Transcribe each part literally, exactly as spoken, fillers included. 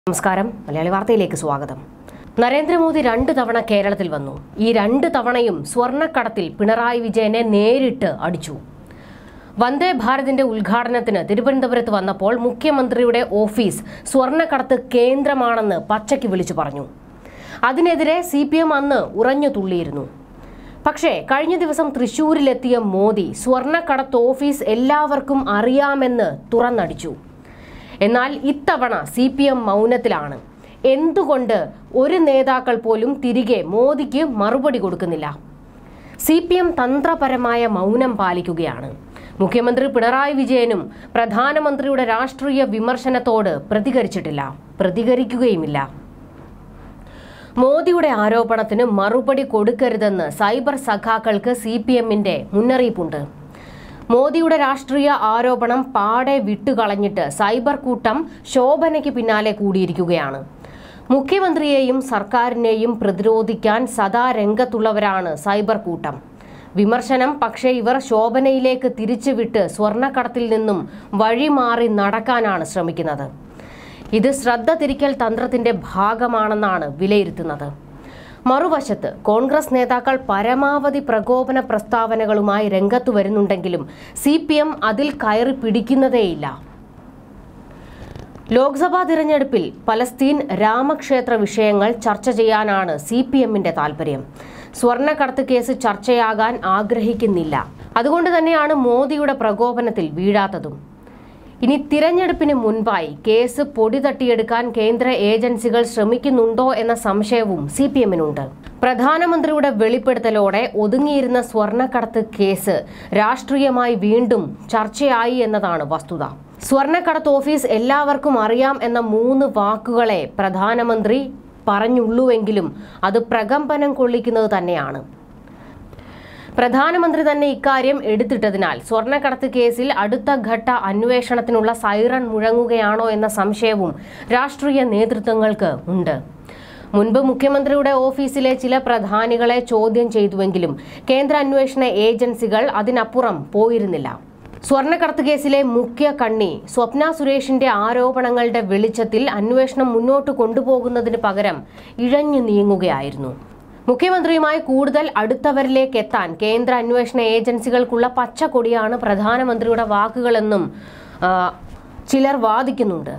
നമസ്കാരം മലയാളി വാർത്തയിലേക്ക് സ്വാഗതം. നരേന്ദ്രമോദി രണ്ട് തവണ കേരളത്തിൽ വന്നു. ഈ രണ്ട് തവണയും സ്വർണ്ണക്കടത്തിൽ പിണറായി വിജയനെ നേരിട്ട് അടിച്ചു. വന്ദേ ഭാരതിന്റെ ഉദ്ഘാടനത്തിന് തിരുവനന്തപുരത്ത് വന്നപ്പോൾ മുഖ്യമന്ത്രിയുടെ ഓഫീസ് സ്വർണ്ണക്കടത്ത് കേന്ദ്രമാണെന്ന് പച്ചയ്ക്ക് വിളിച്ചു പറഞ്ഞു. അതിനെതിരെ സി പി എം അന്ന് ഉറഞ്ഞു തുള്ളിയിരുന്നു. പക്ഷേ കഴിഞ്ഞ ദിവസം തൃശൂരിലെത്തിയ മോദി സ്വർണ്ണക്കടത്ത് ഓഫീസ് എല്ലാവർക്കും അറിയാമെന്ന് തുറന്നടിച്ചു. എന്നാൽ ഇത്തവണ സി പി എം മൗനത്തിലാണ്. എന്തുകൊണ്ട് ഒരു നേതാക്കൾ പോലും തിരികെ മോദിക്ക് മറുപടി കൊടുക്കുന്നില്ല? സി പി എം തന്ത്രപരമായ മൗനം പാലിക്കുകയാണ്. മുഖ്യമന്ത്രി പിണറായി വിജയനും പ്രധാനമന്ത്രിയുടെ രാഷ്ട്രീയ വിമർശനത്തോട് പ്രതികരിച്ചിട്ടില്ല, പ്രതികരിക്കുകയുമില്ല. മോദിയുടെ ആരോപണത്തിന് മറുപടി കൊടുക്കരുതെന്ന് സൈബർ സഖാക്കൾക്ക് സി പി എമ്മിന്റെ മുന്നറിയിപ്പുണ്ട്. മോദിയുടെ രാഷ്ട്രീയ ആരോപണം പാടെ വിട്ടുകളഞ്ഞിട്ട് സൈബർ കൂട്ടം ശോഭനയ്ക്ക് പിന്നാലെ കൂടിയിരിക്കുകയാണ്. മുഖ്യമന്ത്രിയെയും സർക്കാരിനെയും പ്രതിരോധിക്കാൻ സദാ രംഗത്തുള്ളവരാണ് സൈബർ കൂട്ടം. വിമർശനം പക്ഷേ ഇവർ ശോഭനയിലേക്ക് തിരിച്ചുവിട്ട് സ്വർണ്ണക്കടത്തിൽ നിന്നും വഴിമാറി നടക്കാനാണ് ശ്രമിക്കുന്നത്. ഇത് ശ്രദ്ധ തിരിക്കൽ തന്ത്രത്തിന്റെ ഭാഗമാണെന്നാണ് വിലയിരുത്തുന്നത്. മറുവശത്ത് കോൺഗ്രസ് നേതാക്കൾ പരമാവധി പ്രകോപന പ്രസ്താവനകളുമായി രംഗത്തു വരുന്നുണ്ടെങ്കിലും സി പി എം അതിൽ കയറി പിടിക്കുന്നതേയില്ല. ലോക്സഭാ തിരഞ്ഞെടുപ്പിൽ പലസ്തീൻ രാമക്ഷേത്ര വിഷയങ്ങൾ ചർച്ച ചെയ്യാനാണ് സി പി എമ്മിന്റെ താൽപര്യം. സ്വർണ്ണക്കടത്ത് കേസ് ചർച്ചയാകാൻ ആഗ്രഹിക്കുന്നില്ല. അതുകൊണ്ട് തന്നെയാണ് മോദിയുടെ പ്രകോപനത്തിൽ വീഴാത്തതും. ഇനി തിരഞ്ഞെടുപ്പിന് മുൻപായി കേസ് പൊടി തട്ടിയെടുക്കാൻ കേന്ദ്ര ഏജൻസികൾ ശ്രമിക്കുന്നുണ്ടോ എന്ന സംശയവും സി പി എമ്മിനുണ്ട്. പ്രധാനമന്ത്രിയുടെ വെളിപ്പെടുത്തലോടെ ഒതുങ്ങിയിരുന്ന സ്വർണ്ണക്കടത്ത് കേസ് രാഷ്ട്രീയമായി വീണ്ടും ചർച്ചയായി എന്നതാണ് വസ്തുത. സ്വർണ്ണക്കടത്ത് ഓഫീസ് എല്ലാവർക്കും അറിയാം എന്ന മൂന്ന് വാക്കുകളെ പ്രധാനമന്ത്രി പറഞ്ഞുള്ളൂവെങ്കിലും അത് പ്രകമ്പനം കൊള്ളിക്കുന്നത് തന്നെയാണ്. പ്രധാനമന്ത്രി തന്നെ ഇക്കാര്യം എടുത്തിട്ടതിനാൽ സ്വർണ്ണക്കടത്ത് കേസിൽ അടുത്ത ഘട്ട അന്വേഷണത്തിനുള്ള സൈറൺ മുഴങ്ങുകയാണോ എന്ന സംശയവും രാഷ്ട്രീയ നേതൃത്വങ്ങൾക്ക് ഉണ്ട്. മുൻപ് മുഖ്യമന്ത്രിയുടെ ഓഫീസിലെ ചില പ്രധാനികളെ ചോദ്യം ചെയ്തുവെങ്കിലും കേന്ദ്ര അന്വേഷണ ഏജൻസികൾ അതിനപ്പുറം പോയിരുന്നില്ല. സ്വർണ്ണക്കടത്ത് കേസിലെ മുഖ്യ കണ്ണി സ്വപ്ന സുരേഷിന്റെ ആരോപണങ്ങളുടെ വെളിച്ചത്തിൽ അന്വേഷണം മുന്നോട്ട് കൊണ്ടുപോകുന്നതിന് പകരം ഇഴഞ്ഞു നീങ്ങുകയായിരുന്നു. മുഖ്യമന്ത്രിയുമായി കൂടുതൽ അടുത്തവരിലേക്ക് എത്താൻ കേന്ദ്ര അന്വേഷണ ഏജൻസികൾക്കുള്ള പച്ചക്കൊടിയാണ് പ്രധാനമന്ത്രിയുടെ വാക്കുകളെന്നും ചിലർ വാദിക്കുന്നുണ്ട്.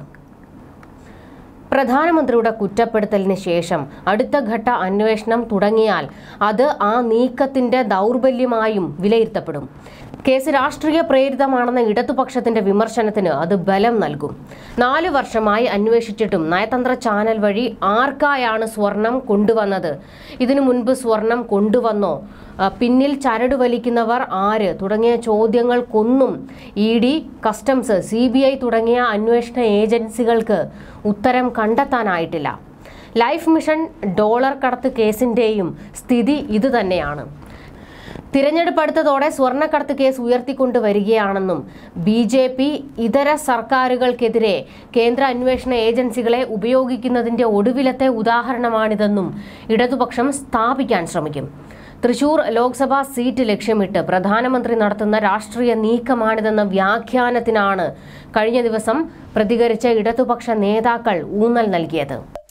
പ്രധാനമന്ത്രിയുടെ കുറ്റപ്പെടുത്തലിന് ശേഷം അടുത്ത ഘട്ട അന്വേഷണം തുടങ്ങിയാൽ അത് ആ നീക്കത്തിന്റെ ദൗർബല്യമായും വിലയിരുത്തപ്പെടും. കേസ് രാഷ്ട്രീയ പ്രേരിതമാണെന്ന ഇടതുപക്ഷത്തിന്റെ വിമർശനത്തിന് അത് ബലം നൽകും. നാല് വർഷമായി അന്വേഷിച്ചിട്ടും നയതന്ത്ര ചാനൽ വഴി ആർക്കായാണ് സ്വർണം കൊണ്ടുവന്നത്, ഇതിനു മുൻപ് സ്വർണം കൊണ്ടുവന്നോ, പിന്നിൽ ചരട് വലിക്കുന്നവർ ആര് തുടങ്ങിയ ചോദ്യങ്ങൾക്കൊന്നും E D, customs, C B I തുടങ്ങിയ അന്വേഷണ ഏജൻസികൾക്ക് ഉത്തരം കണ്ടെത്താനായിട്ടില്ല. ലൈഫ് മിഷൻ ഡോളർ കടത്ത് കേസിന്റെയും സ്ഥിതി ഇതുതന്നെയാണ്. തിരഞ്ഞെടുപ്പ് അടുത്തതോടെ സ്വർണ്ണക്കടത്ത് കേസ് ഉയർത്തിക്കൊണ്ടുവരികയാണെന്നും ബി ജെ പി ഇതര സർക്കാരുകൾക്കെതിരെ കേന്ദ്ര അന്വേഷണ ഏജൻസികളെ ഉപയോഗിക്കുന്നതിന്റെ ഒടുവിലത്തെ ഉദാഹരണമാണിതെന്നും ഇടതുപക്ഷം സ്ഥാപിക്കാൻ ശ്രമിക്കും. തൃശൂർ ലോക്സഭാ സീറ്റ് ലക്ഷ്യമിട്ട് പ്രധാനമന്ത്രി നടത്തുന്ന രാഷ്ട്രീയ നീക്കമാണിതെന്ന വ്യാഖ്യാനത്തിനാണ് കഴിഞ്ഞ ദിവസം പ്രതികരിച്ച ഇടതുപക്ഷ നേതാക്കൾ ഊന്നൽ നൽകിയത്.